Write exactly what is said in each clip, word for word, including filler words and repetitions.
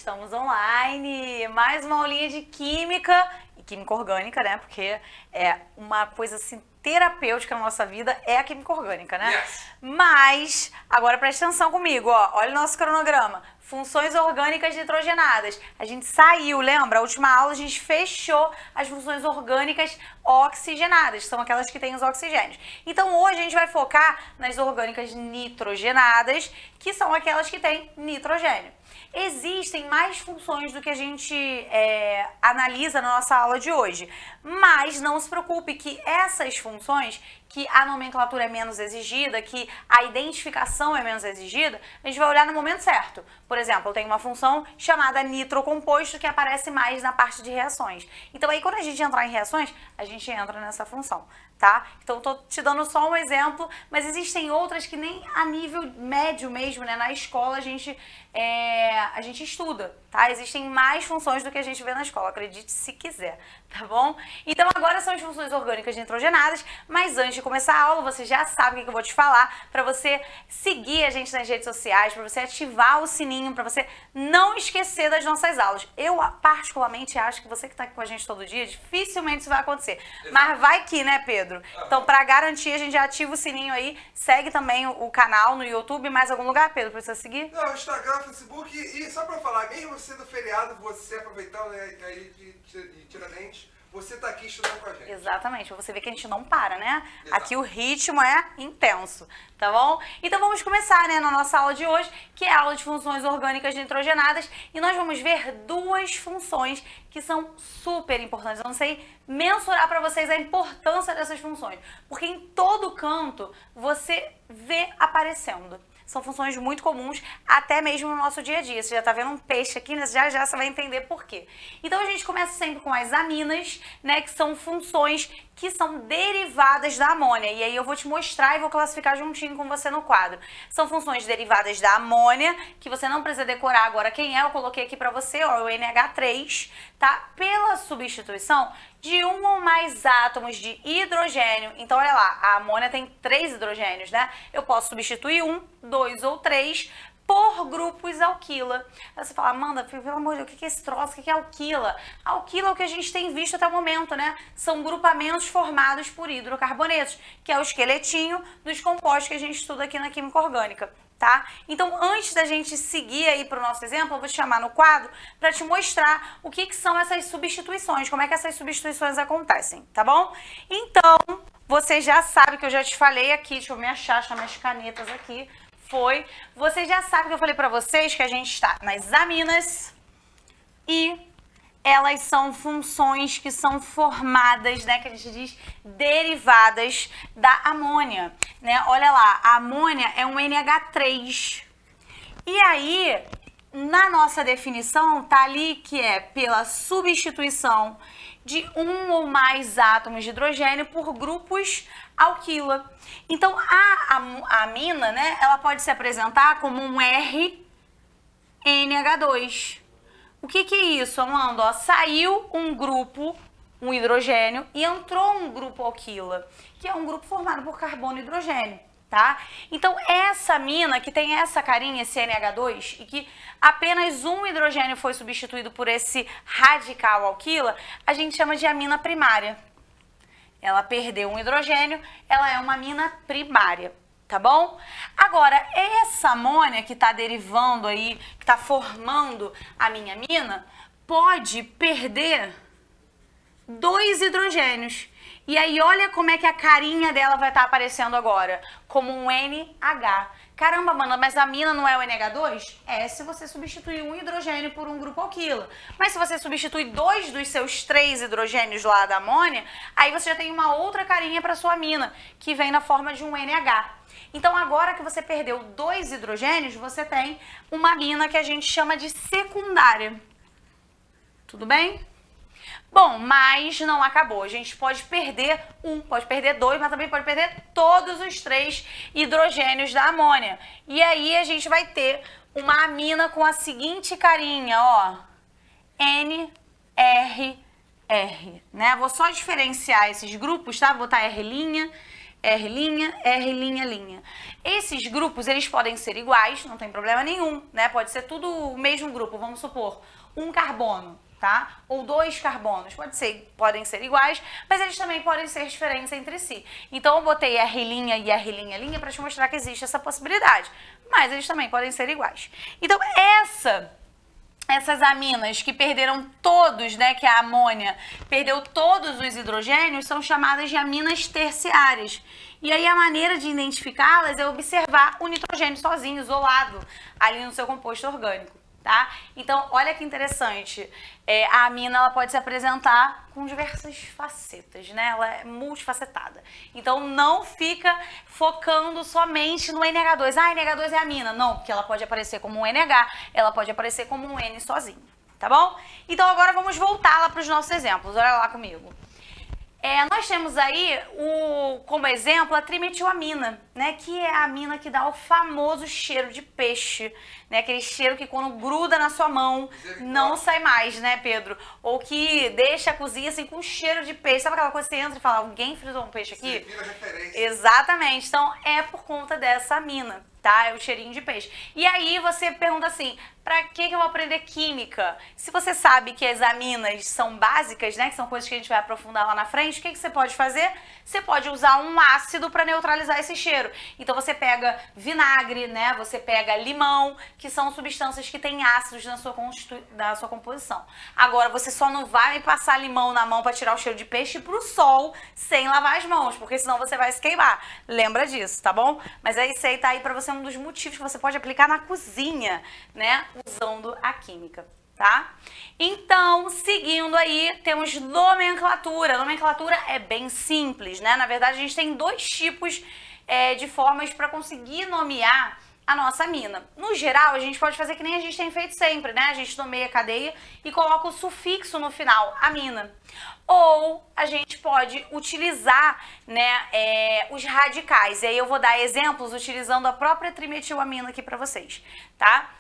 Estamos online, mais uma aulinha de química, e química orgânica, né? Porque é uma coisa assim terapêutica na nossa vida, é a química orgânica, né? Yes. Mas, agora presta atenção comigo, ó, olha o nosso cronograma. Funções orgânicas nitrogenadas. A gente saiu, lembra? A última aula a gente fechou as funções orgânicas oxigenadas, são aquelas que têm os oxigênios. Então hoje a gente vai focar nas orgânicas nitrogenadas, que são aquelas que têm nitrogênio. Existem mais funções do que a gente é, analisa na nossa aula de hoje, mas não se preocupe que essas funções, que a nomenclatura é menos exigida, que a identificação é menos exigida, a gente vai olhar no momento certo. Por exemplo, eu tenho uma função chamada nitrocomposto que aparece mais na parte de reações. Então aí quando a gente entrar em reações, a gente entra nessa função, tá? Então eu tô te dando só um exemplo, mas existem outras que nem a nível médio mesmo, né? Na escola a gente, é, a gente estuda, tá? Existem mais funções do que a gente vê na escola, acredite se quiser, tá bom? Então agora são as funções orgânicas nitrogenadas, mas antes de começar a aula, você já sabe o que eu vou te falar, para você seguir a gente nas redes sociais, para você ativar o sininho, para você não esquecer das nossas aulas. Eu particularmente acho que você que está aqui com a gente todo dia, dificilmente isso vai acontecer. Exato. Mas vai que, né, Pedro? Então, para garantir, a gente já ativa o sininho aí, segue também o, o canal no YouTube, mais algum lugar, Pedro, para você seguir? Não, Instagram, Facebook e só para falar, mesmo sendo feriado, você aproveitando aí de, de, de Tiradentes, você tá aqui estudando com a gente. Exatamente, você vê que a gente não para, né? Exato. Aqui o ritmo é intenso, tá bom? Então vamos começar, né, na nossa aula de hoje, que é a aula de funções orgânicas nitrogenadas, e nós vamos ver duas funções que são super importantes. Eu não sei mensurar para vocês a importância dessas funções, porque em todo canto você vê aparecendo. São funções muito comuns, até mesmo no nosso dia a dia. Você já tá vendo um peixe aqui, né? Já já você vai entender por quê. Então a gente começa sempre com as aminas, né? Que são funções que são derivadas da amônia. E aí eu vou te mostrar e vou classificar juntinho com você no quadro. São funções derivadas da amônia, que você não precisa decorar agora quem é. Eu coloquei aqui pra você, ó, o N H três, tá? Pela substituição de um ou mais átomos de hidrogênio. Então, olha lá, a amônia tem três hidrogênios, né? Eu posso substituir um, dois ou três por grupos alquila. Aí você fala, Amanda, pelo amor de Deus, o que é esse troço? O que é alquila? Alquila é o que a gente tem visto até o momento, né? São grupamentos formados por hidrocarbonetos, que é o esqueletinho dos compostos que a gente estuda aqui na química orgânica. Tá? Então, antes da gente seguir aí para o nosso exemplo, eu vou te chamar no quadro para te mostrar o que, que são essas substituições, como é que essas substituições acontecem, tá bom? Então, você já sabe que eu já te falei aqui, deixa eu me achar, achar minhas canetas aqui, foi, você já sabe que eu falei para vocês que a gente está nas aminas e elas são funções que são formadas, né, que a gente diz derivadas da amônia, né? Olha lá, a amônia é um N H três. E aí, na nossa definição, tá ali que é pela substituição de um ou mais átomos de hidrogênio por grupos alquila. Então, a, a, a amina, né, ela pode se apresentar como um R N H dois. O que que é isso, Amanda? Ó, saiu um grupo, um hidrogênio, e entrou um grupo alquila, que é um grupo formado por carbono e hidrogênio, tá? Então, essa amina que tem essa carinha, esse N H dois, e que apenas um hidrogênio foi substituído por esse radical alquila, a gente chama de amina primária. Ela perdeu um hidrogênio, ela é uma amina primária. Tá bom? Agora, essa amônia que está derivando aí, que está formando a minha amina, pode perder dois hidrogênios. E aí, olha como é que a carinha dela vai estar tá aparecendo agora, como um N H. Caramba, Amanda, mas a amina não é o N H dois? É, se você substituir um hidrogênio por um grupo alquila. Mas se você substituir dois dos seus três hidrogênios lá da amônia, aí você já tem uma outra carinha para sua amina, que vem na forma de um N H. Então, agora que você perdeu dois hidrogênios, você tem uma amina que a gente chama de secundária. Tudo bem? Bom, mas não acabou. A gente pode perder um, pode perder dois, mas também pode perder todos os três hidrogênios da amônia. E aí a gente vai ter uma amina com a seguinte carinha, ó, N R R, né? Vou só diferenciar esses grupos, tá? Vou botar R', R', R', linha. Esses grupos, eles podem ser iguais, não tem problema nenhum, né? Pode ser tudo o mesmo grupo, vamos supor, um carbono, tá? Ou dois carbonos, pode ser, podem ser iguais, mas eles também podem ser diferentes entre si. Então eu botei R' e R', para te mostrar que existe essa possibilidade, mas eles também podem ser iguais. Então essa... Essas aminas que perderam todos, né, que a amônia perdeu todos os hidrogênios, são chamadas de aminas terciárias. E aí a maneira de identificá-las é observar o nitrogênio sozinho, isolado, ali no seu composto orgânico, tá? Então, olha que interessante, é, a amina ela pode se apresentar com diversas facetas, né? Ela é multifacetada. Então, não fica focando somente no N H dois. Ah, N H dois é amina. Não, porque ela pode aparecer como um N H, ela pode aparecer como um N sozinho, tá bom? Então, agora vamos voltar lá para os nossos exemplos. Olha lá comigo. É, nós temos aí, o, como exemplo, a trimetilamina, né, que é a amina que dá o famoso cheiro de peixe, né, aquele cheiro que quando gruda na sua mão não sai mais, né, Pedro? Ou que deixa a cozinha assim com cheiro de peixe. Sabe aquela coisa que você entra e fala, alguém fritou um peixe aqui? Vira referência. Exatamente. Então, é por conta dessa amina, tá? É o cheirinho de peixe. E aí você pergunta assim, pra que que eu vou aprender química? Se você sabe que as aminas são básicas, né, que são coisas que a gente vai aprofundar lá na frente, o que que você pode fazer? Você pode usar um ácido para neutralizar esse cheiro. Então você pega vinagre, né, você pega limão, que são substâncias que têm ácidos na sua, na sua composição. Agora, você só não vai me passar limão na mão para tirar o cheiro de peixe pro sol sem lavar as mãos, porque senão você vai se queimar. Lembra disso, tá bom? Mas aí isso aí tá aí para você um dos motivos que você pode aplicar na cozinha, né, usando a química, tá? Então, seguindo aí, temos nomenclatura. A nomenclatura é bem simples, né? Na verdade, a gente tem dois tipos é, de formas para conseguir nomear a nossa amina. No geral, a gente pode fazer que nem a gente tem feito sempre, né? A gente nomeia a cadeia e coloca o sufixo no final, amina. Ou a gente pode utilizar, né, é, os radicais. E aí eu vou dar exemplos utilizando a própria trimetilamina aqui para vocês, tá?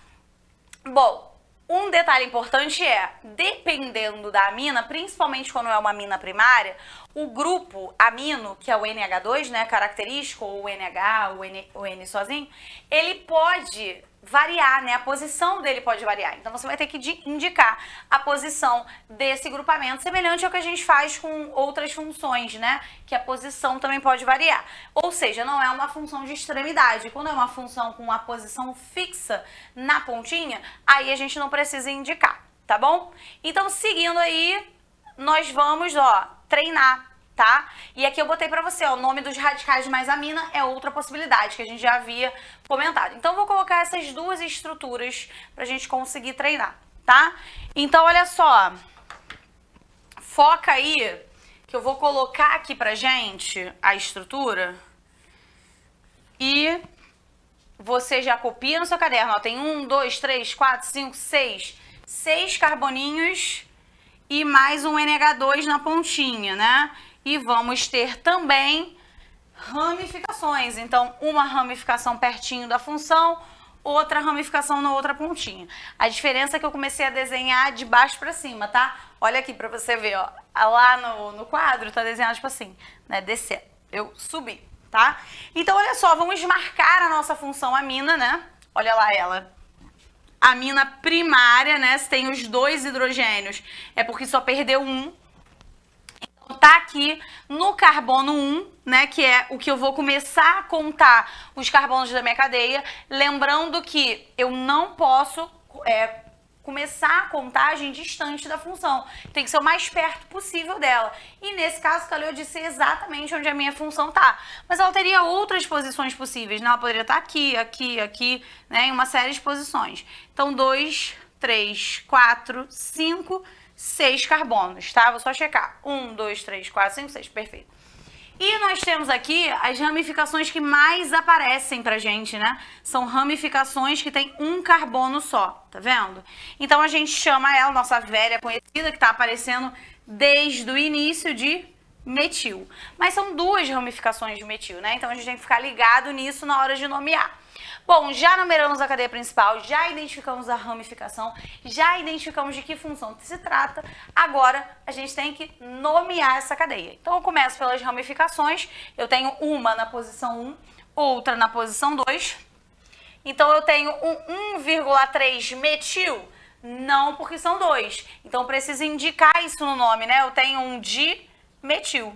Bom, um detalhe importante é, dependendo da amina, principalmente quando é uma amina primária, o grupo amino, que é o N H dois, né, característico, ou o N H, o N, o N sozinho, ele pode variar, né, a posição dele pode variar. Então você vai ter que indicar a posição desse grupamento, semelhante ao que a gente faz com outras funções, né, que a posição também pode variar. Ou seja, não é uma função de extremidade. Quando é uma função com uma posição fixa na pontinha, aí a gente não precisa indicar, tá bom? Então, seguindo aí, nós vamos, ó, treinar, tá? E aqui eu botei pra você, ó, o nome dos radicais mais amina é outra possibilidade que a gente já havia comentado. Então, eu vou colocar essas duas estruturas pra gente conseguir treinar, tá? Então, olha só, foca aí que eu vou colocar aqui pra gente a estrutura e você já copia no seu caderno, ó, tem um, dois, três, quatro, cinco, seis, seis carboninhos e mais um N H dois na pontinha, né? E vamos ter também ramificações. Então, uma ramificação pertinho da função, outra ramificação na outra pontinha. A diferença é que eu comecei a desenhar de baixo para cima, tá? Olha aqui para você ver, ó. Lá no, no quadro tá desenhado tipo assim, né? Descer. Eu subi, tá? Então, olha só, vamos marcar a nossa função amina, né? Olha lá ela. A amina primária, né? Se tem os dois hidrogênios, é porque só perdeu um. Então, tá aqui no carbono um, né? Que é o que eu vou começar a contar os carbonos da minha cadeia. Lembrando que eu não posso é, começar a contagem distante da função. Tem que ser o mais perto possível dela. E nesse caso, calhou de ser exatamente onde a minha função tá. Mas ela teria outras posições possíveis, né? Ela poderia estar aqui, aqui, aqui, né? Em uma série de posições. Então, dois, três, quatro, cinco, seis carbonos, tá? Vou só checar. um, dois, três, quatro, cinco, seis. Perfeito. E nós temos aqui as ramificações que mais aparecem pra gente, né? São ramificações que tem um carbono só, tá vendo? Então a gente chama ela, nossa velha conhecida, que tá aparecendo desde o início, de metil. Mas são duas ramificações de metil, né? Então a gente tem que ficar ligado nisso na hora de nomear. Bom, já numeramos a cadeia principal, já identificamos a ramificação, já identificamos de que função se trata. Agora a gente tem que nomear essa cadeia. Então eu começo pelas ramificações. Eu tenho uma na posição um, outra na posição dois. Então eu tenho um um vírgula três metil? Não, porque são dois. Então preciso indicar isso no nome, né? Eu tenho um dimetil.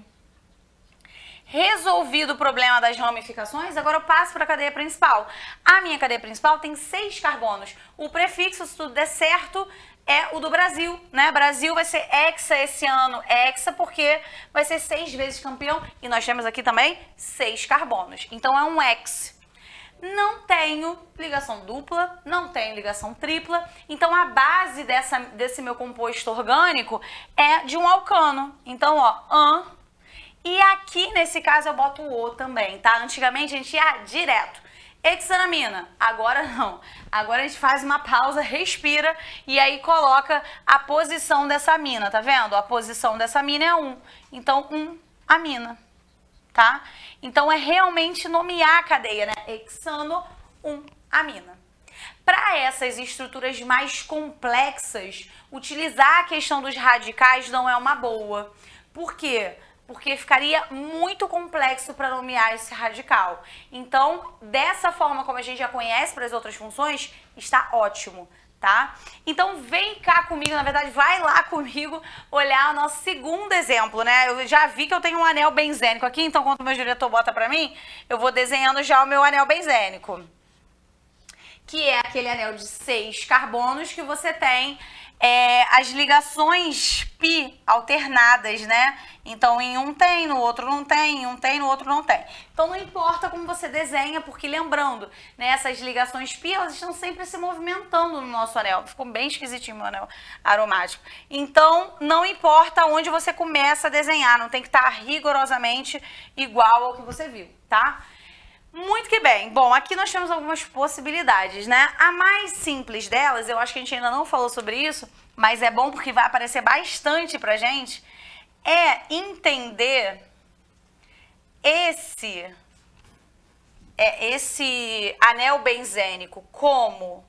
Resolvido o problema das ramificações, agora eu passo para a cadeia principal. A minha cadeia principal tem seis carbonos. O prefixo, se tudo der certo, é o do Brasil, né? Brasil vai ser hexa esse ano, hexa porque vai ser seis vezes campeão e nós temos aqui também seis carbonos. Então é um hex. Não tenho ligação dupla, não tenho ligação tripla, então a base dessa, desse meu composto orgânico é de um alcano. Então, ó, an, e aqui nesse caso eu boto o O também, tá? Antigamente a gente ia direto. Hexanamina, agora não. Agora a gente faz uma pausa, respira e aí coloca a posição dessa amina, tá vendo? A posição dessa amina é um, então um amina, tá? Então é realmente nomear a cadeia, né? Hexano, um amina. Para essas estruturas mais complexas, utilizar a questão dos radicais não é uma boa. Por quê? Porque ficaria muito complexo para nomear esse radical. Então, dessa forma como a gente já conhece para as outras funções, está ótimo, tá? Então, vem cá comigo, na verdade, vai lá comigo olhar o nosso segundo exemplo, né? Eu já vi que eu tenho um anel benzênico aqui, então, quando o meu diretor bota para mim, eu vou desenhando já o meu anel benzênico, que é aquele anel de seis carbonos que você tem é, as ligações pi alternadas, né? Então, em um tem, no outro não tem, em um tem, no outro não tem. Então, não importa como você desenha, porque lembrando, né, essas ligações pi, elas estão sempre se movimentando no nosso anel. Ficou bem esquisitinho o meu anel aromático. Então, não importa onde você começa a desenhar, não tem que estar rigorosamente igual ao que você viu, tá? Muito que bem. Bom, aqui nós temos algumas possibilidades, né? A mais simples delas, eu acho que a gente ainda não falou sobre isso, mas é bom porque vai aparecer bastante pra gente, é entender esse, é, esse anel benzênico como,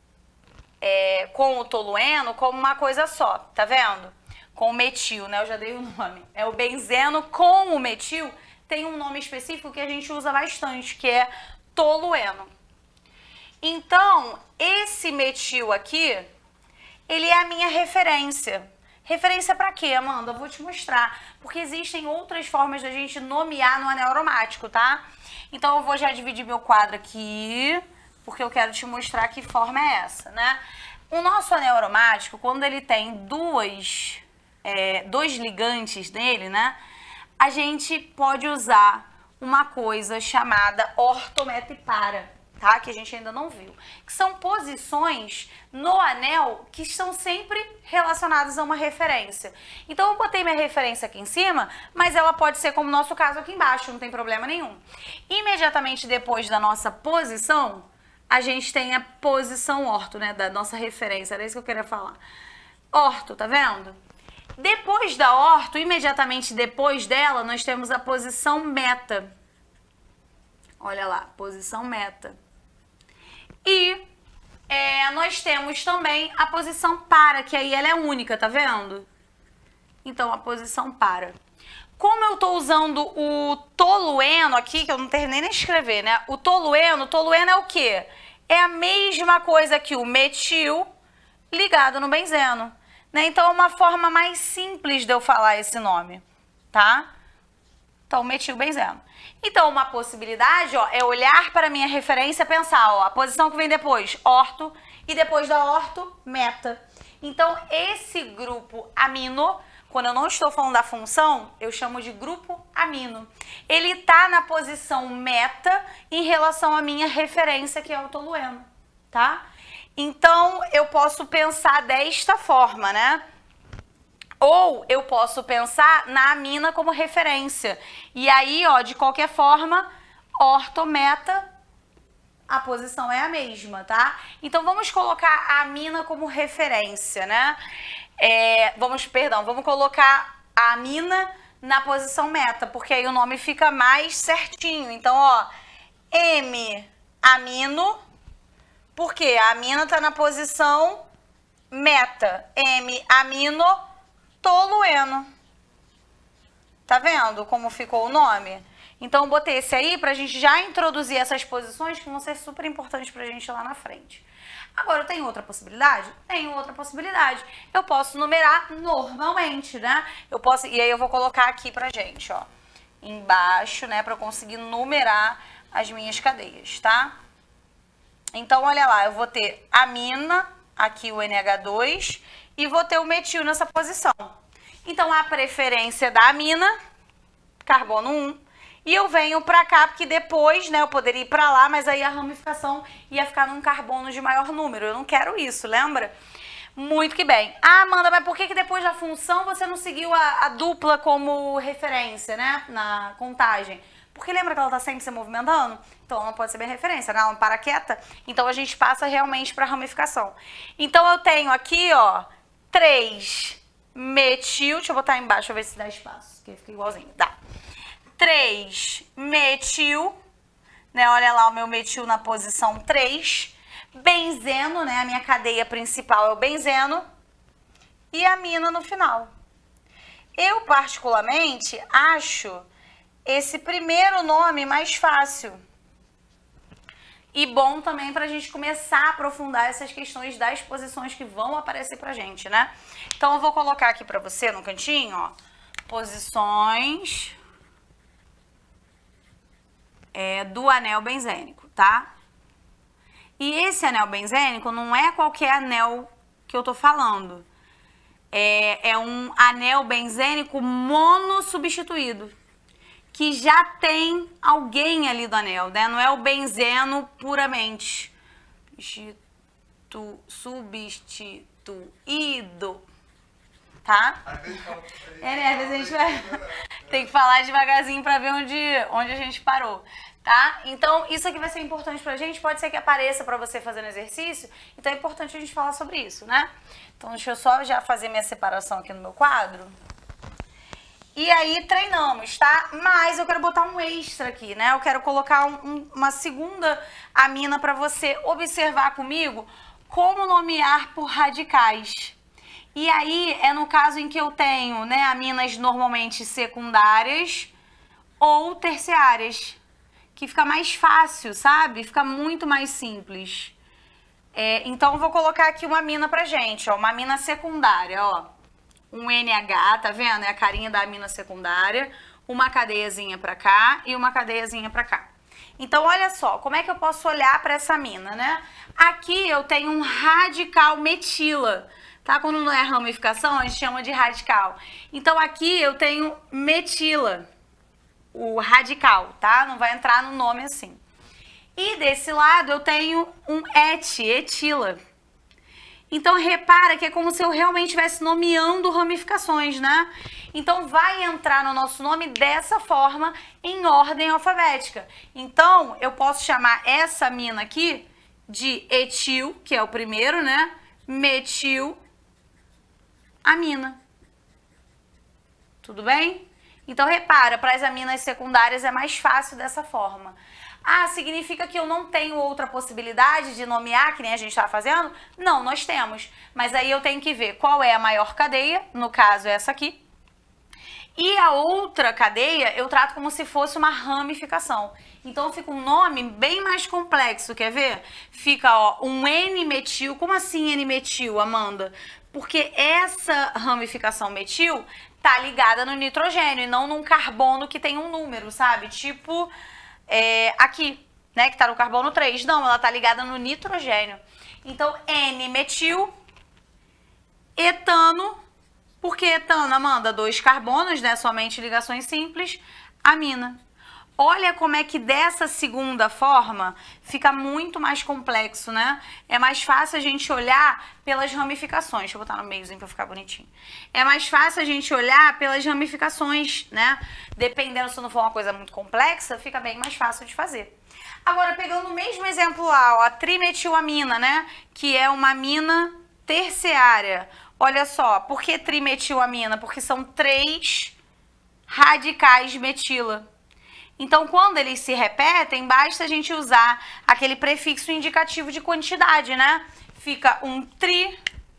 é, com o tolueno como uma coisa só, tá vendo? Com o metil, né? Eu já dei o nome. É o benzeno com o metil. Tem um nome específico que a gente usa bastante, que é tolueno. Então, esse metil aqui, ele é a minha referência. Referência para quê, Amanda? Eu vou te mostrar. Porque existem outras formas da gente nomear no anel aromático, tá? Então, eu vou já dividir meu quadro aqui, porque eu quero te mostrar que forma é essa, né? O nosso anel aromático, quando ele tem duas, é, dois ligantes nele, né? A gente pode usar uma coisa chamada ortometa e para, tá? Que a gente ainda não viu. Que são posições no anel que estão sempre relacionadas a uma referência. Então, eu botei minha referência aqui em cima, mas ela pode ser como o nosso caso aqui embaixo, não tem problema nenhum. Imediatamente depois da nossa posição, a gente tem a posição orto, né? Da nossa referência, era isso que eu queria falar. Orto, tá vendo? Depois da orto, imediatamente depois dela, nós temos a posição meta. Olha lá, posição meta. E é, nós temos também a posição para, que aí ela é única, tá vendo? Então, a posição para. Como eu tô usando o tolueno aqui, que eu não terminei nem de escrever, né? O tolueno, o tolueno é o quê? É a mesma coisa que o metil ligado no benzeno. Né? Então, é uma forma mais simples de eu falar esse nome, tá? Então, metilbenzeno. Então, uma possibilidade, ó, é olhar para a minha referência e pensar, ó, a posição que vem depois, orto, e depois da orto, meta. Então, esse grupo amino, quando eu não estou falando da função, eu chamo de grupo amino. Ele está na posição meta em relação à minha referência, que é o tolueno, tá? Então, eu posso pensar desta forma, né? Ou eu posso pensar na amina como referência. E aí, ó, de qualquer forma, ortometa, a posição é a mesma, tá? Então, vamos colocar a amina como referência, né? É, vamos, perdão, vamos colocar a amina na posição meta, porque aí o nome fica mais certinho. Então, ó, M-amino, porque a amina tá na posição meta. M-amino tolueno. Tá vendo como ficou o nome? Então, eu botei esse aí pra gente já introduzir essas posições que vão ser super importantes pra gente lá na frente. Agora, eu tenho outra possibilidade? Tenho outra possibilidade. Eu posso numerar normalmente, né? Eu posso, e aí eu vou colocar aqui pra gente, ó, embaixo, né, pra eu conseguir numerar as minhas cadeias, tá? Então, olha lá, eu vou ter amina, aqui o N H dois, e vou ter o metil nessa posição. Então, a preferência da amina, carbono um, e eu venho pra cá, porque depois, né, eu poderia ir pra lá, mas aí a ramificação ia ficar num carbono de maior número. Eu não quero isso, lembra? Muito que bem. Ah, Amanda, mas por que que depois da função você não seguiu a, a dupla como referência, né, na contagem? Porque lembra que ela tá sempre se movimentando? Então, ela não pode ser minha referência, né? Ela não para quieta. Então, a gente passa realmente pra ramificação. Então, eu tenho aqui, ó, três metil. Deixa eu botar aí embaixo, deixa eu ver se dá espaço, que fica igualzinho. Dá. três metil, né? Olha lá o meu metil na posição três. Benzeno, né? A minha cadeia principal é o benzeno. E amina no final. Eu, particularmente, acho esse primeiro nome mais fácil. E bom também pra gente começar a aprofundar essas questões das posições que vão aparecer pra gente, né? Então, eu vou colocar aqui pra você no cantinho, ó, posições É, do anel benzênico, tá? E esse anel benzênico não é qualquer anel que eu tô falando. É, é um anel benzênico monossubstituído, que já tem alguém ali do anel, né? Não é o benzeno puramente. Substituído, tá? É, né? Às vezes a gente vai... Tem que falar devagarzinho pra ver onde, onde a gente parou, tá? Então, isso aqui vai ser importante pra gente. Pode ser que apareça pra você fazendo exercício. Então, é importante a gente falar sobre isso, né? Então, deixa eu só já fazer minha separação aqui no meu quadro. E aí, treinamos, tá? Mas eu quero botar um extra aqui, né? Eu quero colocar um, um, uma segunda amina pra você observar comigo como nomear por radicais. E aí, é no caso em que eu tenho, né, aminas normalmente secundárias ou terciárias, que fica mais fácil, sabe? Fica muito mais simples. É, então, eu vou colocar aqui uma amina pra gente, ó, uma amina secundária, ó. Um N H, tá vendo? É a carinha da amina secundária, uma cadeiazinha pra cá e uma cadeiazinha pra cá. Então, olha só, como é que eu posso olhar pra essa amina, né? Aqui eu tenho um radical metila. Tá? Quando não é ramificação, a gente chama de radical. Então, aqui eu tenho metila, o radical, tá? Não vai entrar no nome assim. E desse lado eu tenho um et, etila. Então, repara que é como se eu realmente estivesse nomeando ramificações, né? Então, vai entrar no nosso nome dessa forma, em ordem alfabética. Então, eu posso chamar essa amina aqui de etil, que é o primeiro, né? Metil, amina. Tudo bem? Então, repara, para as aminas secundárias é mais fácil dessa forma. Ah, significa que eu não tenho outra possibilidade de nomear, que nem a gente está fazendo? Não, nós temos. Mas aí eu tenho que ver qual é a maior cadeia, no caso essa aqui. E a outra cadeia eu trato como se fosse uma ramificação. Então fica um nome bem mais complexo, quer ver? Fica, ó, um N-metil. Como assim N-metil, Amanda? Porque essa ramificação metil tá ligada no nitrogênio e não num carbono que tem um número, sabe? Tipo, é, aqui, né, que tá no carbono três. Não, ela tá ligada no nitrogênio. Então, N-metil, etano. Por que etano, Amanda? Dois carbonos, né? Somente ligações simples. Amina. Olha como é que dessa segunda forma fica muito mais complexo, né? É mais fácil a gente olhar pelas ramificações. Deixa eu botar no meiozinho pra ficar bonitinho. É mais fácil a gente olhar pelas ramificações, né? Dependendo, se não for uma coisa muito complexa, fica bem mais fácil de fazer. Agora, pegando o mesmo exemplo lá, ó, a trimetilamina, né? Que é uma amina terciária. Olha só, por que trimetilamina? Porque são três radicais metila. Então, quando eles se repetem, basta a gente usar aquele prefixo indicativo de quantidade, né? Fica um tri,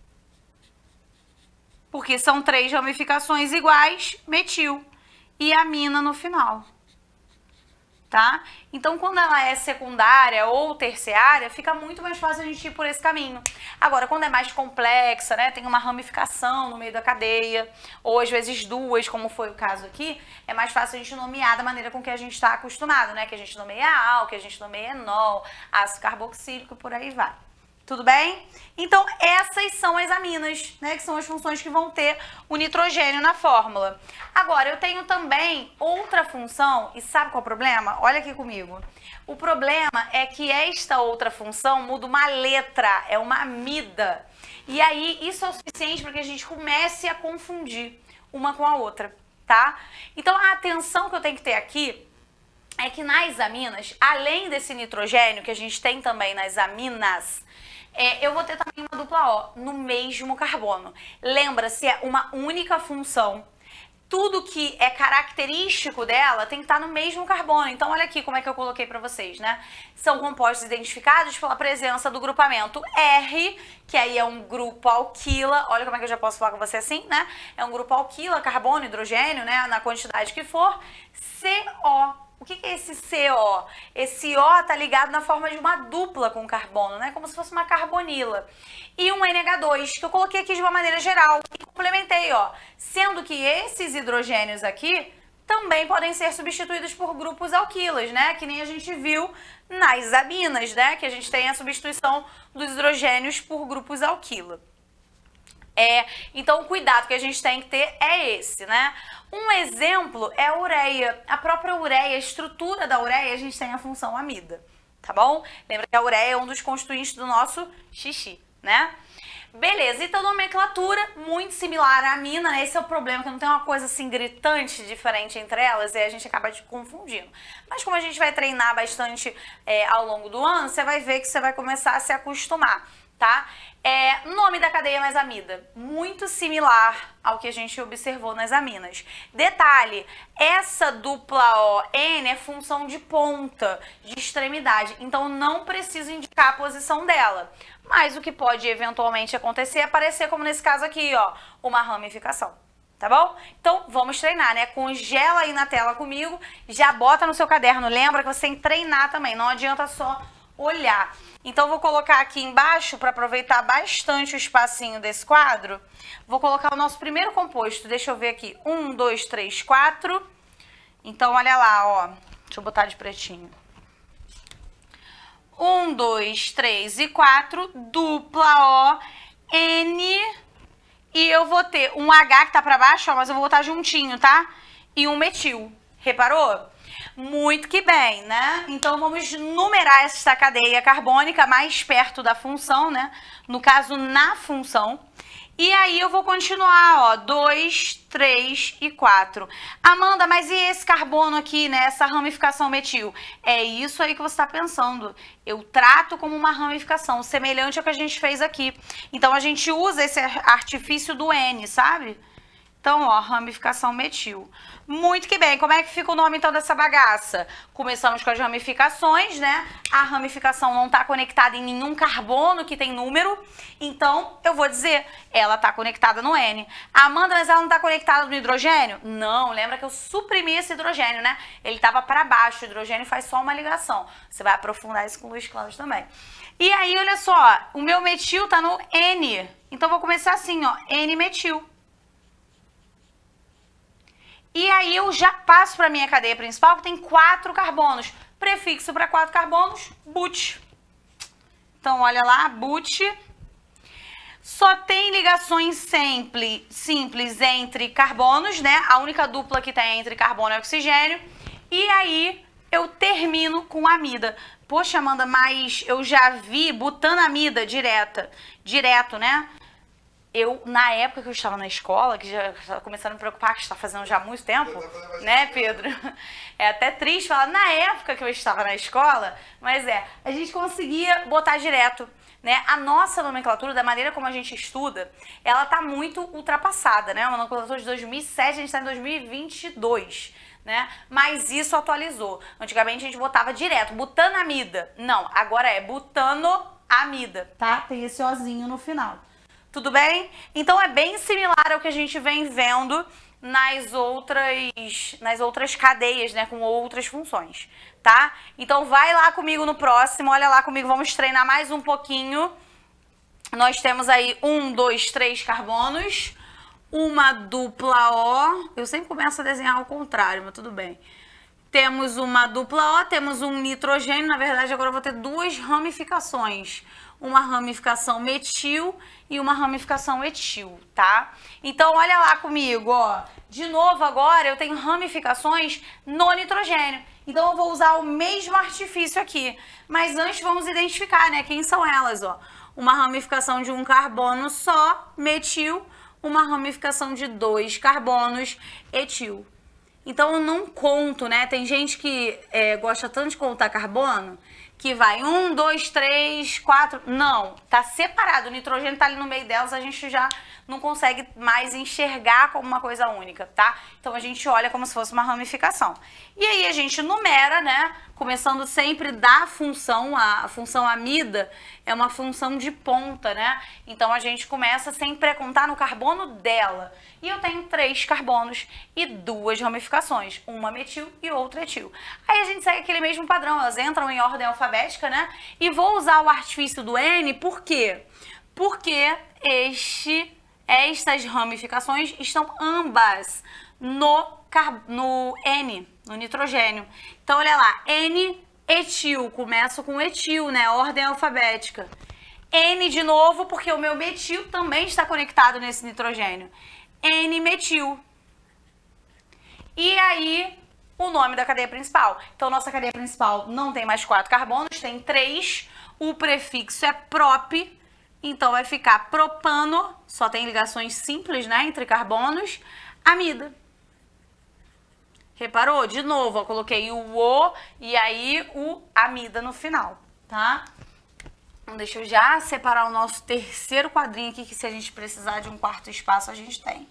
porque são três ramificações iguais, metil, e amina no final. Tá? Então, quando ela é secundária ou terciária, fica muito mais fácil a gente ir por esse caminho. Agora, quando é mais complexa, né, tem uma ramificação no meio da cadeia, ou às vezes duas, como foi o caso aqui, é mais fácil a gente nomear da maneira com que a gente está acostumado, né? Que a gente nomeia ál, que a gente nomeia enol, ácido carboxílico, por aí vai. Tudo bem? Então, essas são as aminas, né? Que são as funções que vão ter o nitrogênio na fórmula. Agora, eu tenho também outra função, e sabe qual é o problema? Olha aqui comigo. O problema é que esta outra função muda uma letra, é uma amida. E aí, isso é o suficiente para que a gente comece a confundir uma com a outra, tá? Então, a atenção que eu tenho que ter aqui é que nas aminas, além desse nitrogênio que a gente tem também nas aminas, É, eu vou ter também uma dupla O no mesmo carbono. Lembra-se, é uma única função. Tudo que é característico dela tem que estar no mesmo carbono. Então, olha aqui como é que eu coloquei para vocês, né? São compostos identificados pela presença do grupamento R, que aí é um grupo alquila. Olha como é que eu já posso falar com você assim, né? É um grupo alquila, carbono, hidrogênio, né? Na quantidade que for. C O. O que é esse C O? Esse O está ligado na forma de uma dupla com carbono, né? Como se fosse uma carbonila. E um N H dois, que eu coloquei aqui de uma maneira geral e complementei, ó. Sendo que esses hidrogênios aqui também podem ser substituídos por grupos alquilas, né? Que nem a gente viu nas aminas, né? Que a gente tem a substituição dos hidrogênios por grupos alquila. É, então, o cuidado que a gente tem que ter é esse, né? Um exemplo é a ureia. A própria ureia, a estrutura da ureia, a gente tem a função amida, tá bom? Lembra que a ureia é um dos constituintes do nosso xixi, né? Beleza, então nomenclatura muito similar à amina, né? Esse é o problema, que não tem uma coisa assim gritante diferente entre elas e a gente acaba te confundindo. Mas como a gente vai treinar bastante é, ao longo do ano, você vai ver que você vai começar a se acostumar, tá? É, nome da cadeia mais amida, muito similar ao que a gente observou nas aminas. Detalhe, essa dupla O N é função de ponta, de extremidade, então não preciso indicar a posição dela. Mas o que pode eventualmente acontecer é aparecer, como nesse caso aqui, ó, uma ramificação. Tá bom? Então, vamos treinar, né? Congela aí na tela comigo, já bota no seu caderno. Lembra que você tem que treinar também, não adianta só olhar. Então, vou colocar aqui embaixo, para aproveitar bastante o espacinho desse quadro, vou colocar o nosso primeiro composto. Deixa eu ver aqui. Um, dois, três, quatro. Então, olha lá, ó. Deixa eu botar de pretinho. Um, dois, três e quatro. Dupla O, N. E eu vou ter um H que tá para baixo, ó, mas eu vou botar juntinho, tá? E um metil. Reparou? Muito que bem, né? Então, vamos numerar essa cadeia carbônica mais perto da função, né? No caso, na função. E aí, eu vou continuar, ó, dois, três e quatro. Amanda, mas e esse carbono aqui, né? Essa ramificação metil? É isso aí que você está pensando. Eu trato como uma ramificação, semelhante ao que a gente fez aqui. Então, a gente usa esse artifício do N, sabe? Então, ó, ramificação metil. Muito que bem. Como é que fica o nome, então, dessa bagaça? Começamos com as ramificações, né? A ramificação não está conectada em nenhum carbono que tem número. Então, eu vou dizer, ela está conectada no N. Amanda, mas ela não está conectada no hidrogênio? Não, lembra que eu suprimi esse hidrogênio, né? Ele estava para baixo, o hidrogênio faz só uma ligação. Você vai aprofundar isso com luz clara também. E aí, olha só, o meu metil está no N. Então, eu vou começar assim, ó, N-metil. E aí eu já passo para a minha cadeia principal, que tem quatro carbonos. Prefixo para quatro carbonos, but. Então, olha lá, but. Só tem ligações simples, simples entre carbonos, né? A única dupla que tem entre carbono e oxigênio. E aí eu termino com amida. Poxa, Amanda, mas eu já vi butanamida direta, direto, né? eu, na época que eu estava na escola, que já estava começando a me preocupar, que está fazendo já há muito tempo, né, Pedro? É até triste falar na época que eu estava na escola, mas é, a gente conseguia botar direto, né? A nossa nomenclatura, da maneira como a gente estuda, ela tá muito ultrapassada, né? Uma nomenclatura de dois mil e sete, a gente está em dois mil e vinte e dois, né? Mas isso atualizou. Antigamente a gente botava direto, butanamida. Não, agora é butanoamida, tá? Tem esse ozinho no final. Tudo bem? Então é bem similar ao que a gente vem vendo nas outras, nas outras cadeias, né? Com outras funções, tá? Então vai lá comigo no próximo, olha lá comigo, vamos treinar mais um pouquinho. Nós temos aí um, dois, três carbonos, uma dupla O. Eu sempre começo a desenhar ao contrário, mas tudo bem. Temos uma dupla O, temos um nitrogênio, na verdade agora eu vou ter duas ramificações. Uma ramificação metil e uma ramificação etil, tá? Então, olha lá comigo, ó. De novo agora eu tenho ramificações no nitrogênio. Então, eu vou usar o mesmo artifício aqui. Mas antes vamos identificar, né? Quem são elas, ó. Uma ramificação de um carbono só, metil. Uma ramificação de dois carbonos, etil. Então, eu não conto, né? Tem gente que é, gosta tanto de contar carbono que vai um, dois, três, quatro... Não, tá separado. O nitrogênio tá ali no meio delas, a gente já não consegue mais enxergar como uma coisa única, tá? Então a gente olha como se fosse uma ramificação. E aí a gente numera, né? Começando sempre da função, a, a função amida é uma função de ponta, né? Então a gente começa sempre a contar no carbono dela. E eu tenho três carbonos e duas ramificações, uma metil e outra etil. Aí a gente segue aquele mesmo padrão, elas entram em ordem alfabética, né? E vou usar o artifício do N, por quê? Porque este, estas ramificações estão ambas no, no N, no nitrogênio. Então, olha lá, N etil, começo com etil, né? Ordem alfabética. N de novo, porque o meu metil também está conectado nesse nitrogênio. N-metil. E aí, o nome da cadeia principal. Então, nossa cadeia principal não tem mais quatro carbonos, tem três. O prefixo é prop, então vai ficar propano, só tem ligações simples, né, entre carbonos, amida. Reparou? De novo, eu coloquei o O e aí o amida no final, tá? Então, deixa eu já separar o nosso terceiro quadrinho aqui, que se a gente precisar de um quarto espaço, a gente tem.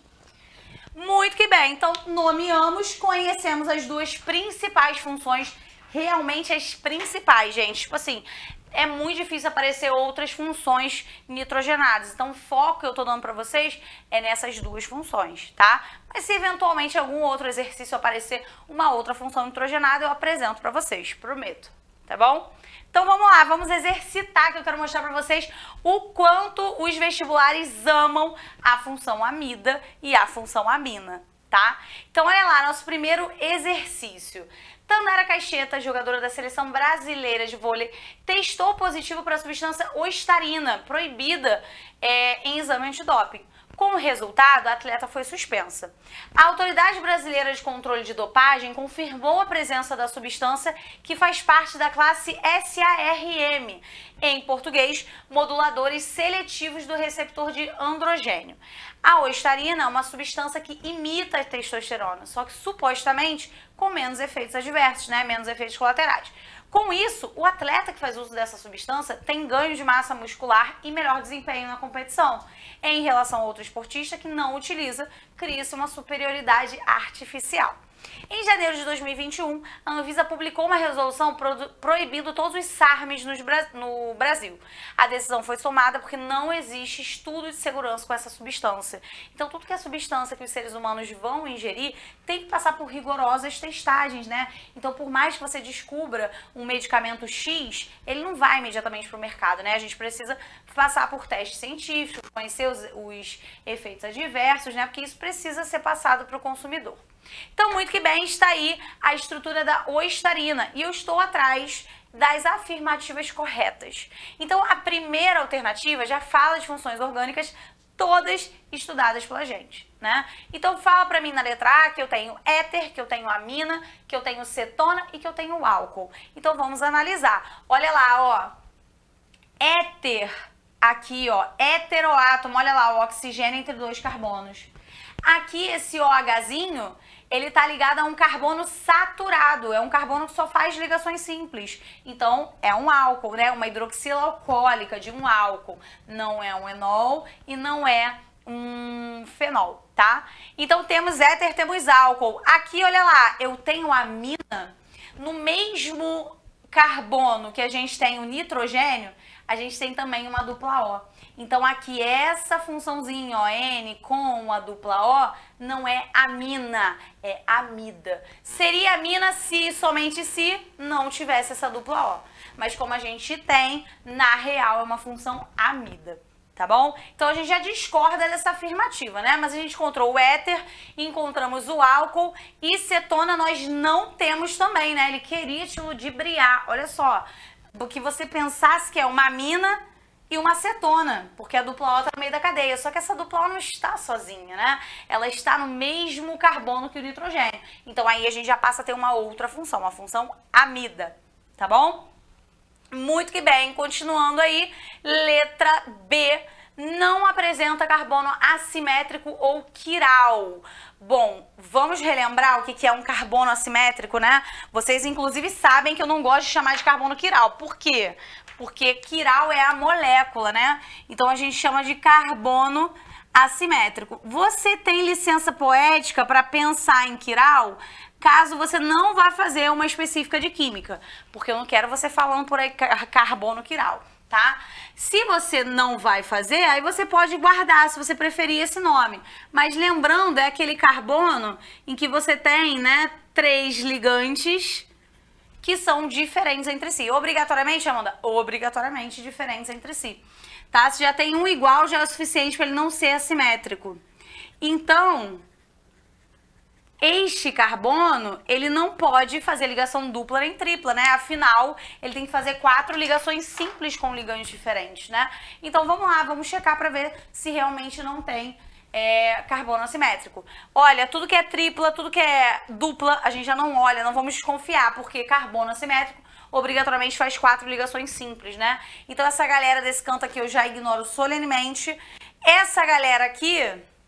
Muito que bem, então nomeamos, conhecemos as duas principais funções, realmente as principais, gente. Tipo assim, é muito difícil aparecer outras funções nitrogenadas. Então o foco que eu tô dando pra vocês é nessas duas funções, tá? Mas se eventualmente algum outro exercício aparecer uma outra função nitrogenada, eu apresento pra vocês, prometo, tá bom? Então vamos lá, vamos exercitar, que eu quero mostrar para vocês o quanto os vestibulares amam a função amida e a função amina, tá? Então olha lá, nosso primeiro exercício. Tandara Caixeta, jogadora da seleção brasileira de vôlei, testou positivo para a substância ostarina, proibida é, em exame antidoping. Com o resultado, a atleta foi suspensa. A Autoridade Brasileira de Controle de Dopagem confirmou a presença da substância que faz parte da classe S A R M, em português, moduladores seletivos do receptor de androgênio. A ostarina é uma substância que imita a testosterona, só que supostamente com menos efeitos adversos, né? Menos efeitos colaterais. Com isso, o atleta que faz uso dessa substância tem ganho de massa muscular e melhor desempenho na competição. Em relação a outro esportista que não utiliza, cria-se uma superioridade artificial. Em janeiro de dois mil e vinte e um, a Anvisa publicou uma resolução pro proibindo todos os SARMs nos Bra no Brasil. A decisão foi tomada porque não existe estudo de segurança com essa substância. Então, tudo que é substância que os seres humanos vão ingerir tem que passar por rigorosas testagens, né? Então, por mais que você descubra um medicamento X, ele não vai imediatamente para o mercado, né? A gente precisa passar por testes científicos, conhecer os, os efeitos adversos, né? Porque isso precisa ser passado para o consumidor. Então, muito que bem, está aí a estrutura da ostarina e eu estou atrás das afirmativas corretas. Então, a primeira alternativa já fala de funções orgânicas todas estudadas pela gente, né? Então, fala para mim na letra A que eu tenho éter, que eu tenho amina, que eu tenho cetona e que eu tenho álcool. Então, vamos analisar. Olha lá, ó. Éter aqui, ó, heteroátomo, olha lá, o oxigênio entre dois carbonos. Aqui, esse OHzinho, ele tá ligado a um carbono saturado, é um carbono que só faz ligações simples. Então, é um álcool, né? Uma hidroxila alcoólica de um álcool. Não é um enol e não é um fenol, tá? Então, temos éter, temos álcool. Aqui, olha lá, eu tenho amina. No mesmo carbono que a gente tem o nitrogênio, a gente tem também uma dupla O. Então, aqui, essa funçãozinha, ó, N com a dupla O, não é amina, é amida. Seria amina se, somente se, não tivesse essa dupla O. Mas como a gente tem, na real, é uma função amida, tá bom? Então, a gente já discorda dessa afirmativa, né? Mas a gente encontrou o éter, encontramos o álcool e cetona nós não temos também, né? Ele queria te ludibriar, olha só, do que você pensasse que é uma amina e uma cetona, porque a dupla O tá no meio da cadeia. Só que essa dupla O não está sozinha, né? Ela está no mesmo carbono que o nitrogênio. Então aí a gente já passa a ter uma outra função, uma função amida, tá bom? Muito que bem. Continuando aí, letra B. Não apresenta carbono assimétrico ou quiral. Bom, vamos relembrar o que é um carbono assimétrico, né? Vocês, inclusive, sabem que eu não gosto de chamar de carbono quiral. Por quê? Porque quiral é a molécula, né? Então, a gente chama de carbono assimétrico. Você tem licença poética para pensar em quiral, caso você não vá fazer uma específica de química, porque eu não quero você falando por aí carbono quiral, tá? Se você não vai fazer, aí você pode guardar, se você preferir esse nome. Mas lembrando, é aquele carbono em que você tem, né, três ligantes que são diferentes entre si. Obrigatoriamente, Amanda? Obrigatoriamente diferentes entre si. Tá? Se já tem um igual, já é o suficiente para ele não ser assimétrico. Então, este carbono, ele não pode fazer ligação dupla nem tripla, né? Afinal, ele tem que fazer quatro ligações simples com ligantes diferentes, né? Então, vamos lá, vamos checar para ver se realmente não tem é, carbono assimétrico. Olha, tudo que é tripla, tudo que é dupla, a gente já não olha, não vamos desconfiar, porque carbono assimétrico obrigatoriamente faz quatro ligações simples, né? Então, essa galera desse canto aqui eu já ignoro solenemente. Essa galera aqui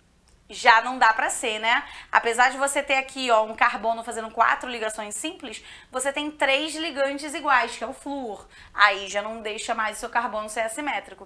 já não dá pra ser, né? Apesar de você ter aqui, ó, um carbono fazendo quatro ligações simples, você tem três ligantes iguais, que é o flúor. Aí já não deixa mais o seu carbono ser assimétrico.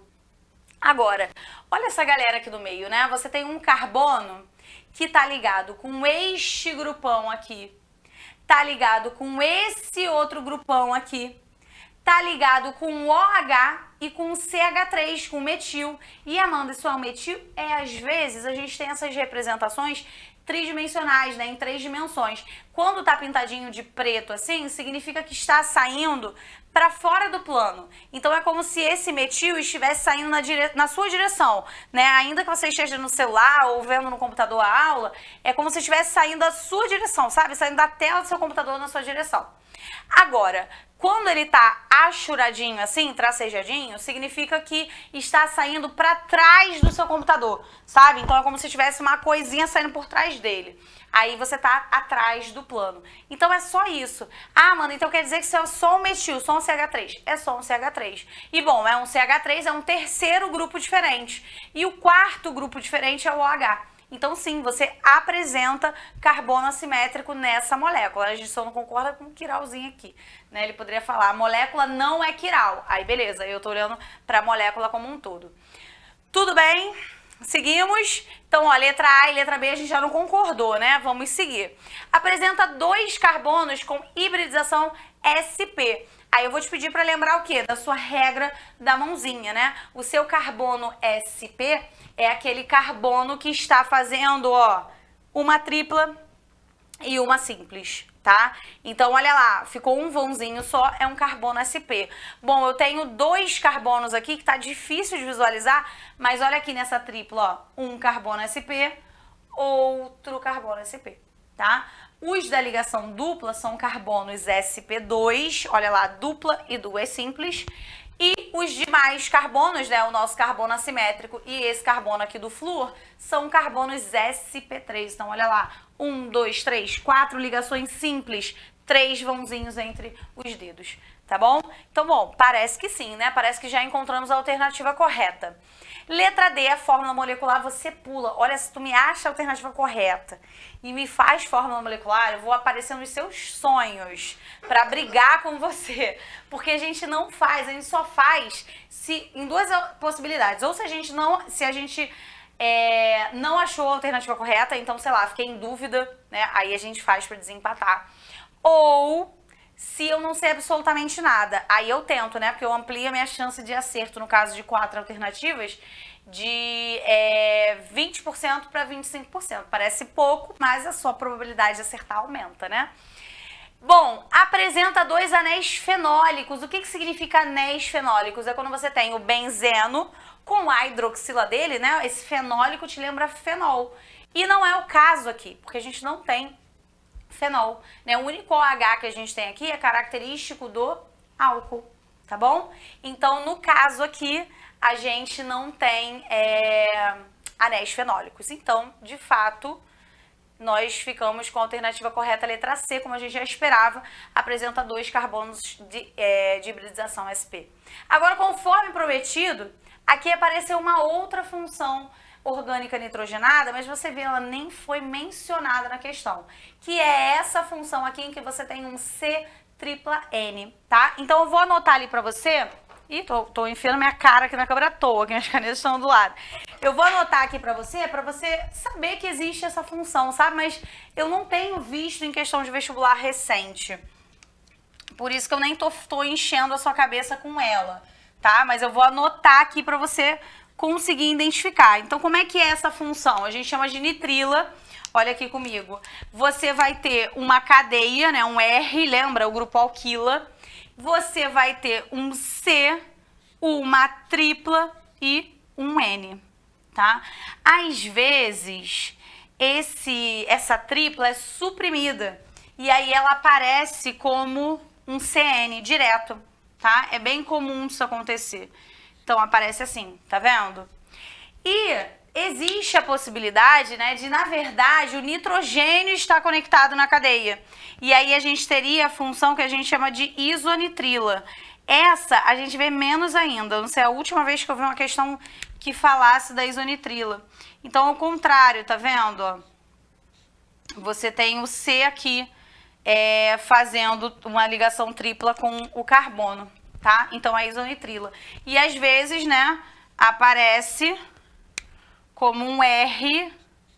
Agora, olha essa galera aqui do meio, né? Você tem um carbono que tá ligado com este grupão aqui, tá ligado com esse outro grupão aqui, tá ligado com o OH e com o C H três, com o metil. E, Amanda, isso é um metil? É, às vezes a gente tem essas representações tridimensionais, né, em três dimensões. Quando tá pintadinho de preto assim, significa que está saindo para fora do plano. Então é como se esse metil estivesse saindo na, dire... na sua direção, né? Ainda que você esteja no celular ou vendo no computador a aula, é como se estivesse saindo da sua direção, sabe? Saindo da tela do seu computador na sua direção. Agora, quando ele tá achuradinho assim, tracejadinho, significa que está saindo para trás do seu computador, sabe? Então é como se tivesse uma coisinha saindo por trás dele. Aí você tá atrás do plano. Então é só isso. Ah, mano, então quer dizer que isso é só um metil, só um C H três. É só um C H três. E bom, é um C H três, é um terceiro grupo diferente. E o quarto grupo diferente é o OH. Então sim, você apresenta carbono assimétrico nessa molécula. A gente só não concorda com o quiralzinho aqui, né? Ele poderia falar, a molécula não é quiral. Aí beleza, eu tô olhando para a molécula como um todo. Tudo bem? Seguimos. Então, ó, letra A e letra B a gente já não concordou, né? Vamos seguir. Apresenta dois carbonos com hibridização S P. Aí eu vou te pedir para lembrar o quê? Da sua regra da mãozinha, né? O seu carbono S P é aquele carbono que está fazendo, ó, uma tripla e uma simples, tá? Então, olha lá, ficou um vãozinho só, é um carbono S P. Bom, eu tenho dois carbonos aqui que tá difícil de visualizar, mas olha aqui nessa tripla, ó, um carbono S P, outro carbono S P, tá? Os da ligação dupla são carbonos S P dois, olha lá, dupla e duas simples. E os demais carbonos, né, o nosso carbono assimétrico e esse carbono aqui do flúor, são carbonos S P três. Então, olha lá, um, dois, três, quatro ligações simples, três vãozinhos entre os dedos. Tá bom? Então, bom, parece que sim, né? Parece que já encontramos a alternativa correta. Letra D, a fórmula molecular, você pula. Olha, se tu me acha a alternativa correta e me faz fórmula molecular, eu vou aparecer nos seus sonhos para brigar com você. Porque a gente não faz, a gente só faz se em duas possibilidades. Ou se a gente não, se a gente é, não achou a alternativa correta, então, sei lá, fiquei em dúvida, né? Aí a gente faz para desempatar. Ou se eu não sei absolutamente nada, aí eu tento, né? Porque eu amplio a minha chance de acerto, no caso de quatro alternativas, de é, vinte por cento para vinte e cinco por cento. Parece pouco, mas a sua probabilidade de acertar aumenta, né? Bom, apresenta dois anéis fenólicos. O que, que significa anéis fenólicos? É quando você tem o benzeno com a hidroxila dele, né? Esse fenólico te lembra fenol. E não é o caso aqui, porque a gente não tem fenol, né? O único OH que a gente tem aqui é característico do álcool, tá bom? Então, no caso aqui, a gente não tem é, anéis fenólicos. Então, de fato, nós ficamos com a alternativa correta, a letra C, como a gente já esperava, apresenta dois carbonos de, é, de hibridização S P. Agora, conforme prometido, aqui apareceu uma outra função orgânica nitrogenada, mas você vê, ela nem foi mencionada na questão, que é essa função aqui em que você tem um C tripla N, tá? Então eu vou anotar ali pra você, ih, tô, tô enfiando minha cara aqui na câmera à toa, que minhas canetas estão do lado. Eu vou anotar aqui pra você, pra você saber que existe essa função, sabe? Mas eu não tenho visto em questão de vestibular recente, por isso que eu nem tô, tô enchendo a sua cabeça com ela, tá? Mas eu vou anotar aqui pra você conseguir identificar. Então, como é que é essa função? A gente chama de nitrila. Olha aqui comigo. Você vai ter uma cadeia, né? Um R, lembra? O grupo alquila. Você vai ter um C, uma tripla e um N, tá? Às vezes, esse, essa tripla é suprimida. E aí ela aparece como um C N direto, tá? É bem comum isso acontecer. Então, aparece assim, tá vendo? E existe a possibilidade, né, de, na verdade, o nitrogênio estar conectado na cadeia. E aí a gente teria a função que a gente chama de isonitrila. Essa a gente vê menos ainda. Não sei, a última vez que eu vi uma questão que falasse da isonitrila. Então, ao contrário, tá vendo? Ó, você tem o C aqui é, fazendo uma ligação tripla com o carbono. Tá? Então, a isonitrila. E às vezes, né, aparece como um R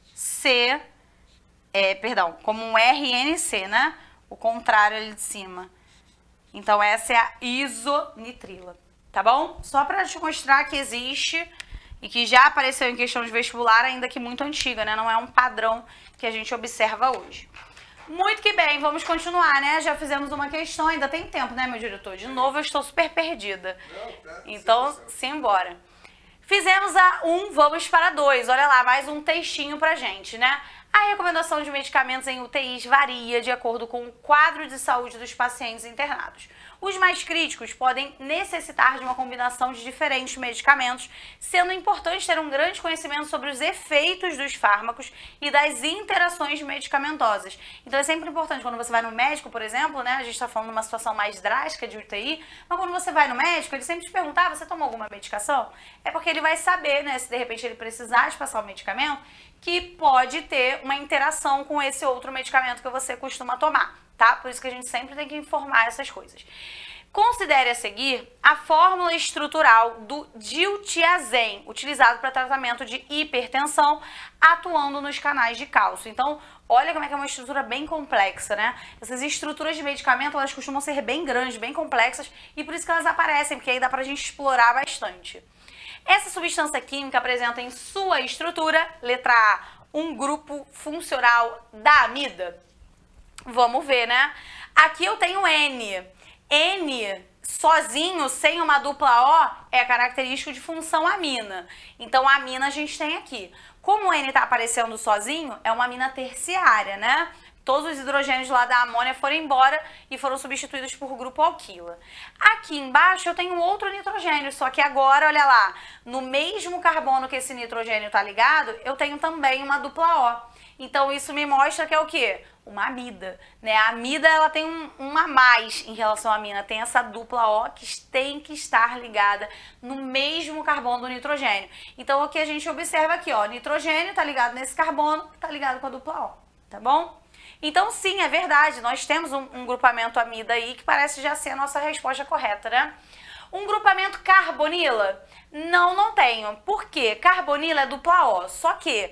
C, é, perdão, como um R N C, né? O contrário ali de cima. Então, essa é a isonitrila, tá bom? Só para te mostrar que existe e que já apareceu em questão de vestibular, ainda que muito antiga, né? Não é um padrão que a gente observa hoje. Muito que bem, vamos continuar, né? Já fizemos uma questão, ainda tem tempo, né, meu diretor? De novo, eu estou super perdida. Então, simbora. Fizemos a um, vamos para dois. Olha lá, mais um textinho pra gente, né? A recomendação de medicamentos em U T Is varia de acordo com o quadro de saúde dos pacientes internados. Os mais críticos podem necessitar de uma combinação de diferentes medicamentos, sendo importante ter um grande conhecimento sobre os efeitos dos fármacos e das interações medicamentosas. Então é sempre importante, quando você vai no médico, por exemplo, né, a gente está falando de uma situação mais drástica de U T I, mas quando você vai no médico, ele sempre te pergunta, ah, você tomou alguma medicação? É porque ele vai saber, né, se de repente ele precisar de passar o medicamento, que pode ter uma interação com esse outro medicamento que você costuma tomar, tá? Por isso que a gente sempre tem que informar essas coisas. Considere a seguir a fórmula estrutural do diltiazem, utilizado para tratamento de hipertensão, atuando nos canais de cálcio. Então, olha como é que é uma estrutura bem complexa, né? Essas estruturas de medicamento, elas costumam ser bem grandes, bem complexas, e por isso que elas aparecem, porque aí dá pra gente explorar bastante. Essa substância química apresenta em sua estrutura, letra A, um grupo funcional da amida. Vamos ver, né? Aqui eu tenho N. N sozinho, sem uma dupla O, é característico de função amina. Então, a amina a gente tem aqui. Como o N está aparecendo sozinho, é uma amina terciária, né? Todos os hidrogênios lá da amônia foram embora e foram substituídos por grupo alquila. Aqui embaixo eu tenho outro nitrogênio, só que agora, olha lá, no mesmo carbono que esse nitrogênio está ligado, eu tenho também uma dupla O. Então isso me mostra que é o quê? Uma amida, né? A amida, ela tem um, um a mais em relação à amina, tem essa dupla O que tem que estar ligada no mesmo carbono do nitrogênio. Então o que a gente observa aqui, ó, nitrogênio tá ligado nesse carbono, tá ligado com a dupla O, tá bom? Então sim, é verdade, nós temos um, um grupamento amida aí que parece já ser a nossa resposta correta, né? Um grupamento carbonila? Não, não tenho. Por quê? Carbonila é dupla O, só que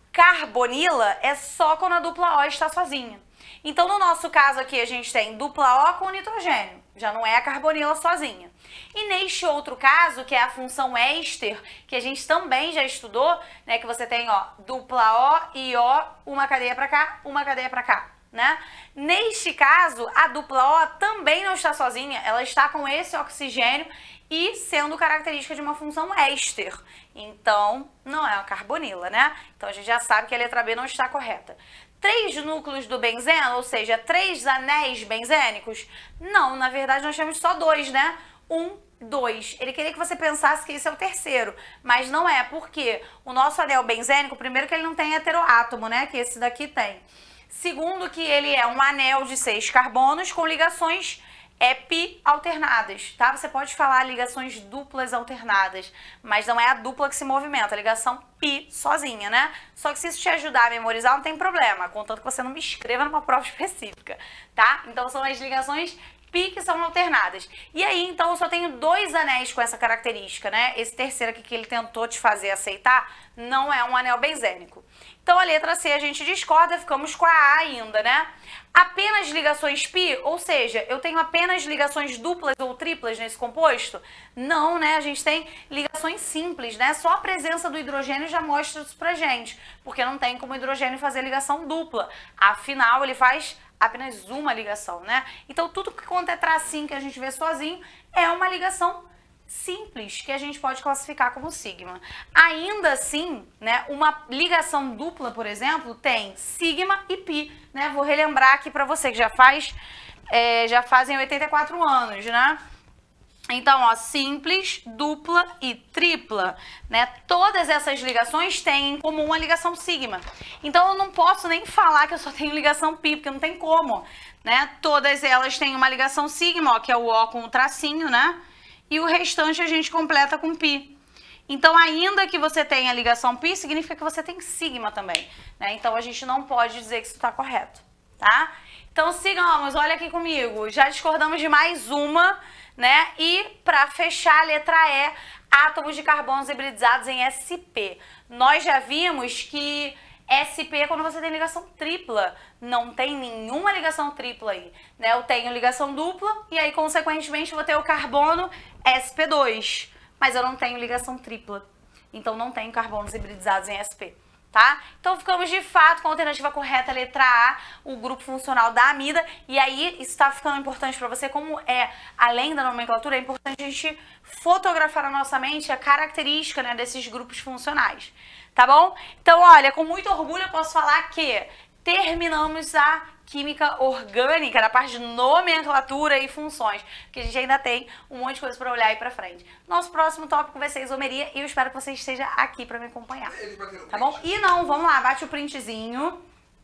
carbonila é só quando a dupla O está sozinha. Então, no nosso caso aqui, a gente tem dupla O com nitrogênio. Já não é a carbonila sozinha. E neste outro caso, que é a função éster, que a gente também já estudou, né? Que você tem, ó, dupla O e O, uma cadeia para cá, uma cadeia para cá, né? Neste caso, a dupla O também não está sozinha, ela está com esse oxigênio e sendo característica de uma função éster. Então, não é uma carbonila, né? Então, a gente já sabe que a letra B não está correta. Três núcleos do benzeno, ou seja, três anéis benzênicos? Não, na verdade, nós temos só dois, né? Um, dois. Ele queria que você pensasse que esse é o terceiro, mas não é, porque o nosso anel benzênico, primeiro que ele não tem heteroátomo, né? Que esse daqui tem. Segundo que ele é um anel de seis carbonos com ligações é pi alternadas, tá? Você pode falar ligações duplas alternadas, mas não é a dupla que se movimenta, a ligação pi sozinha, né? Só que se isso te ajudar a memorizar, não tem problema, contanto que você não me escreva numa prova específica, tá? Então são as ligações pi que são alternadas. E aí, então, eu só tenho dois anéis com essa característica, né? Esse terceiro aqui que ele tentou te fazer aceitar não é um anel benzênico. Então, a letra C a gente discorda, ficamos com a A ainda, né? Apenas ligações pi, ou seja, eu tenho apenas ligações duplas ou triplas nesse composto? Não, né? A gente tem ligações simples, né? Só a presença do hidrogênio já mostra isso pra gente, porque não tem como o hidrogênio fazer ligação dupla. Afinal, ele faz apenas uma ligação, né? Então, tudo que quanto é tracinho que a gente vê sozinho é uma ligação simples, que a gente pode classificar como sigma. Ainda assim, né, uma ligação dupla, por exemplo, tem sigma e pi, né? Vou relembrar aqui para você que já faz, é, já fazem oitenta e quatro anos, né? Então, ó, simples, dupla e tripla, né? Todas essas ligações têm em comum a ligação sigma. Então, eu não posso nem falar que eu só tenho ligação pi, porque não tem como, né? Todas elas têm uma ligação sigma, ó, que é o O com o tracinho, né? E o restante a gente completa com pi. Então, ainda que você tenha ligação pi, significa que você tem sigma também, né? Então, a gente não pode dizer que isso está correto, tá? Então, sigamos, olha aqui comigo. Já discordamos de mais uma, né? E para fechar a letra E, átomos de carbonos hibridizados em S P. Nós já vimos que S P é quando você tem ligação tripla. Não tem nenhuma ligação tripla aí, né? Eu tenho ligação dupla e aí, consequentemente, vou ter o carbono S P dois. Mas eu não tenho ligação tripla. Então, não tenho carbonos hibridizados em S P. Tá? Então, ficamos de fato com a alternativa correta, letra A, o grupo funcional da amida. E aí, isso está ficando importante para você, como é, além da nomenclatura, é importante a gente fotografar na nossa mente a característica, né, desses grupos funcionais. Tá bom? Então, olha, com muito orgulho eu posso falar que terminamos a química orgânica, na parte de nomenclatura e funções, porque a gente ainda tem um monte de coisa para olhar aí pra frente. Nosso próximo tópico vai ser isomeria e eu espero que você esteja aqui para me acompanhar. Tá bom? E não, vamos lá, bate o printzinho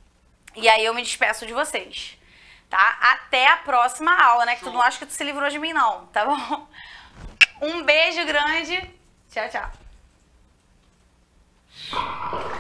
e aí eu me despeço de vocês, tá? Até a próxima aula, né? Que tu não acha que tu se livrou de mim não, tá bom? Um beijo grande, tchau, tchau.